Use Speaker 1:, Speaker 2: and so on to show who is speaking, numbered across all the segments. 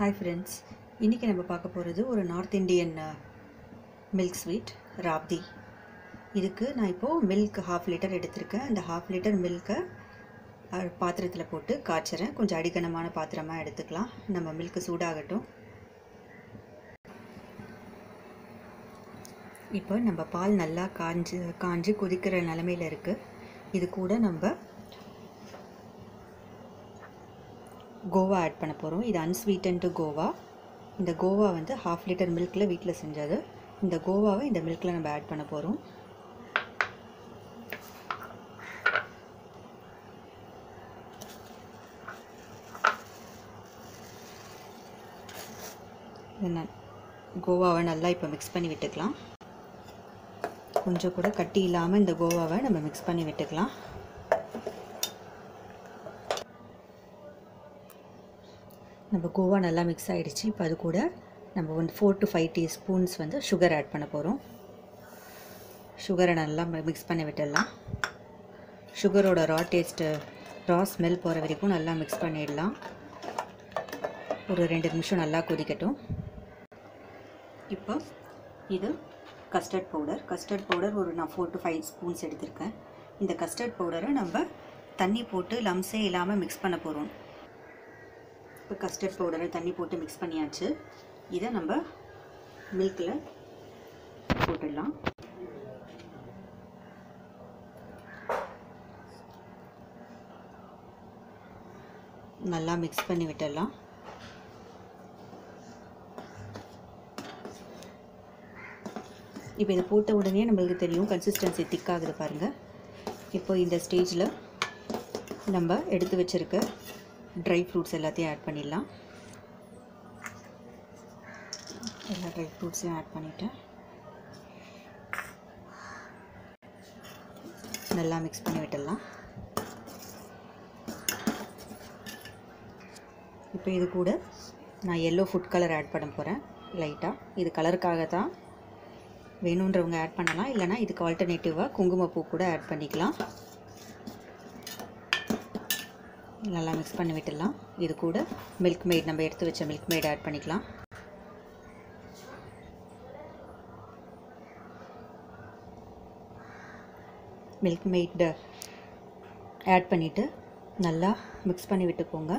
Speaker 1: Hi friends, இன்னைக்கு நம்ம பார்க்க போகிறது ஒரு north Indian milk sweet rabri. இதுக்கு நான் இப்போது மில்க் 1/2 லிட்டர் எடுத்திருக்கேன். அந்த 1/2 லிட்டர் மில்கை பாத்திரத்தில் போட்டு காய்ச்சறேன். கொஞ்சம் அடிகனமான பாத்திரமாக எடுத்துக்கலாம். நம்ம மில்க் சூடாகட்டும். இப்போ நம்ம பால் நல்லா காஞ்சு கொதிக்கிற நிலமையில் இருக்குது. இது கூட நம்ம கோவா ஆட் பண்ண போகிறோம். இது அன்ஸ்வீட்டன்டு கோவா. இந்த கோவா வந்து 1/2 லிட்டர் மில்கில் வீட்டில் செஞ்சது. இந்த கோவாவை இந்த மில்கில் நம்ம ஆட் பண்ண போகிறோம். கோவாவை நல்லா இப்போ மிக்ஸ் பண்ணி விட்டுக்கலாம். கொஞ்சம் கூட கட்டி இல்லாமல் இந்த கோவாவை நம்ம மிக்ஸ் பண்ணி விட்டுக்கலாம். நம்ம கோவா நல்லா மிக்ஸ் ஆகிடுச்சு. இப்போ அது கூட நம்ம 4 to 5 டீஸ்பூன்ஸ் வந்து சுகர் ஆட் பண்ண போகிறோம். சுகரை நல்லா மிக்ஸ் பண்ணி விட்டுடலாம். சுகரோட ரா ஸ்மெல் போகிற வரைக்கும் நல்லா மிக்ஸ் பண்ணிடலாம். ஒரு 2 நிமிஷம் நல்லா கொதிக்கட்டும். இப்போ இது கஸ்டர்ட் பவுடர் ஒரு நான் 4 to 5 ஸ்பூன்ஸ் எடுத்திருக்கேன். இந்த கஸ்டர்ட் பவுடரை நம்ம தண்ணி போட்டு லம்ஸே இல்லாமல் மிக்ஸ் பண்ண போகிறோம். இப்போ கஸ்டர்ட் பவுடரை தண்ணி போட்டு மிக்ஸ் பண்ணியாச்சு. இதை நம்ம மில்கில் போட்டுடலாம். நல்லா மிக்ஸ் பண்ணி விட்டுடலாம். இப்போ இதை போட்ட உடனே நம்மளுக்கு தெரியும் கன்சிஸ்டன்சி திக்காகுது பாருங்கள். இப்போ இந்த ஸ்டேஜில் நம்ம எடுத்து வச்சுருக்க ட்ரை ஃப்ரூட்ஸ் எல்லாத்தையும் ஆட் பண்ணிடலாம். எல்லா ட்ரை ஃப்ரூட்ஸையும் ஆட் பண்ணிவிட்டேன். நல்லா மிக்ஸ் பண்ணி விட்டுடலாம். இப்போ இது கூட நான் எல்லோ ஃபுட் கலர் ஆட் பண்ண போகிறேன் லைட்டாக. இது கலருக்காக தான், வேணுன்றவங்க ஆட் பண்ணலாம். இல்லைனா இதுக்கு ஆல்டர்னேட்டிவாக குங்குமப்பூ கூட ஆட் பண்ணிக்கலாம். நல்லா மிக்ஸ் பண்ணி விட்டுடலாம். இது கூட மில்க் மேட், நம்ம எடுத்து வச்ச மில்க் மேட் ஆட் பண்ணிக்கலாம். மில்க் மேட் ஆட் பண்ணிவிட்டு நல்லா மிக்ஸ் பண்ணி விட்டுக்கோங்க.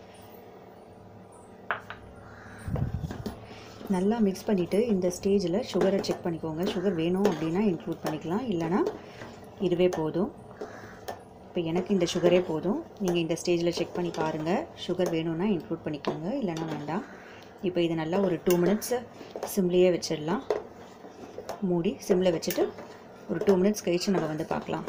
Speaker 1: நல்லா மிக்ஸ் பண்ணிவிட்டு இந்த ஸ்டேஜில் சுகரை செக் பண்ணிக்கோங்க. சுகர் வேணும் அப்படின்னா இன்க்ளூட் பண்ணிக்கலாம், இல்லைனா இதுவே போதும். இப்போ எனக்கு இந்த சுகரே போதும். நீங்கள் இந்த ஸ்டேஜில் செக் பண்ணி பாருங்கள். சுகர் வேணும்னா இன்க்ளூட் பண்ணிக்கோங்க, இல்லைனா வேண்டாம். இப்போ இது நல்லா ஒரு 2 மினிட்ஸ் சிம்லேயே வச்சிடலாம். மூடி சிம்மில் வச்சுட்டு ஒரு 2 மினிட்ஸ் கழித்து நம்ம வந்து பார்க்கலாம்.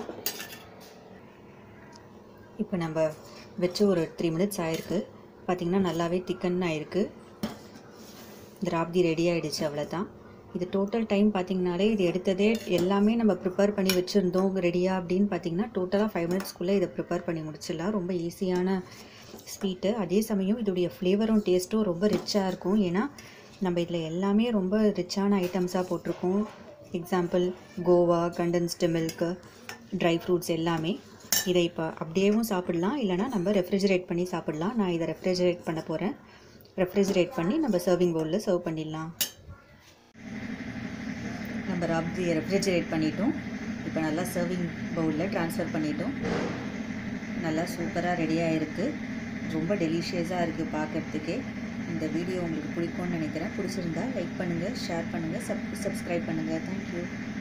Speaker 1: இப்போ நம்ம வச்சு ஒரு 3 மினிட்ஸ் ஆகிருக்கு. பார்த்திங்கன்னா நல்லாவே திக்கன் ஆகிருக்கு. இந்த ராப்தி ரெடி ஆகிடுச்சு. அவ்வளோதான். இது டோட்டல் டைம் பார்த்திங்கனாலே இது எடுத்ததே எல்லாமே நம்ம ப்ரிப்பேர் பண்ணி வச்சுருந்தோம் ரெடியாக அப்படின்னு பார்த்திங்கன்னா டோட்டலாக 5 மினிட்ஸ்க்குள்ளே இதை ப்ரிப்பேர் பண்ணி முடிச்சிடலாம். ரொம்ப ஈஸியான ஸ்வீட்டு. அதே சமயம் இதோடைய ஃப்ளேவரும் டேஸ்ட்டும் ரொம்ப ரிச்சாக இருக்கும். ஏன்னா நம்ம இதில் எல்லாமே ரொம்ப ரிச்சான ஐட்டம்ஸாக போட்டிருக்கோம். Example khoa, condensed milk, dry fruits எல்லாமே. இதை இப்போ அப்படியேவும் சாப்பிட்லாம், இல்லைனா நம்ம ரெஃப்ரிஜரேட் பண்ணி சாப்பிட்லாம். நான் இதை ரெஃப்ரிஜரேட் பண்ண போகிறேன். ரெஃப்ரிஜரேட் பண்ணி நம்ம சர்விங் பவுலில் சர்வ் பண்ணிடலாம். நம்ம ராப்தியை ரெஃப்ரிஜரேட் பண்ணிட்டோம். இப்போ நல்லா சர்விங் பவுலில் ட்ரான்ஸ்ஃபர் பண்ணிட்டோம். நல்லா சூப்பராக ரெடியாக இருக்குது. ரொம்ப டெலிஷியஸாக இருக்குது பார்க்குறதுக்கே. இந்த வீடியோ உங்களுக்கு பிடிக்கும்னு நினைக்கிறேன். பிடிச்சிருந்தா லைக் பண்ணுங்கள், ஷேர் பண்ணுங்கள், சப்ஸ்கிரைப் பண்ணுங்கள். தேங்க்யூ.